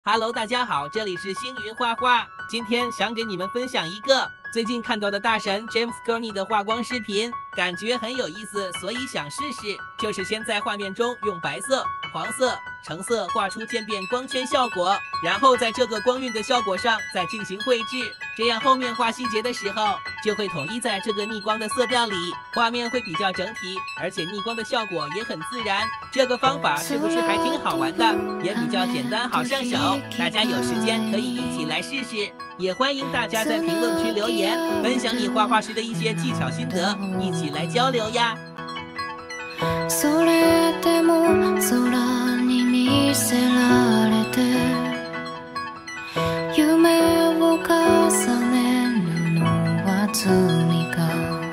Hello， 大家好，这里是星云画画。今天想给你们分享一个最近看到的大神 James Gurney 的画光视频，感觉很有意思，所以想试试。就是先在画面中用白色、黄色、橙色画出渐变光圈效果，然后在这个光晕的效果上再进行绘制，这样后面画细节的时候就会统一在这个逆光的色调里，画面会比较整体，而且逆光的效果也很自然。这个方法是不是还挺好玩的？也比较简单好上手，大家有时间可以一起来试试。也欢迎大家在评论区留言，分享你画画时的一些技巧心得，一起来交流呀。 それでも空に見せられて夢を重ねるのは罪か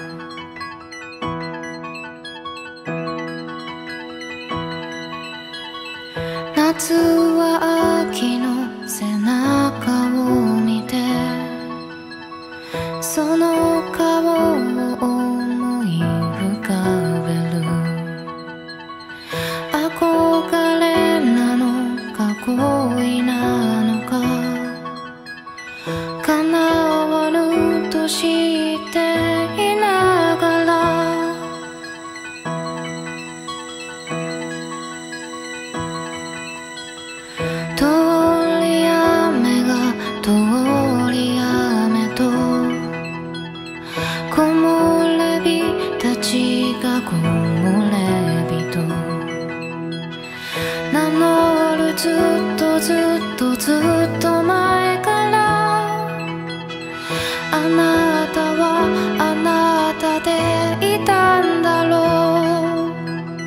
夏は秋の背中を見てその顔を思い浮かべる憧れなのか恋なのか叶わぬと知っていながら通り雨が通り雨と木漏れ日たちが木漏れ日と名乗るずっとずっとずっと前からあなたはあなたでいたんだろう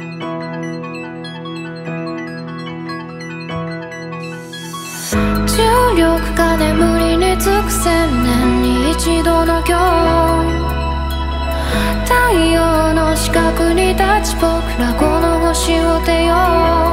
重力が眠りにつく千年に一度の今日太陽の近くに立ち僕らこの星を出よう